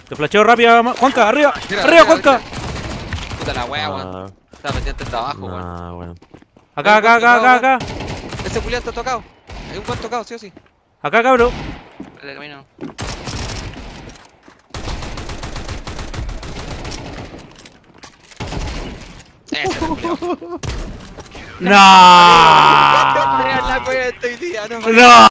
Te flasheo rápido, Juanca, arriba. Mira, Arriba, mira, Juanca. mira. Puta la wea, weón. Estaba pendiente de abajo, weón. Ah, bueno. Acá. Ese Julián está tocado. Hay un buen tocado, sí o sí. Acá, cabrón. Dale, camino. Ese Julián. ¡No! La wea estoy día, no. ¡No!